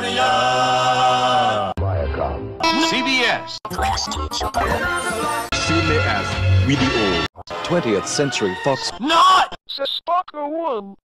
CBS. CBS Video. 20th Century Fox. Not! Stalker 1.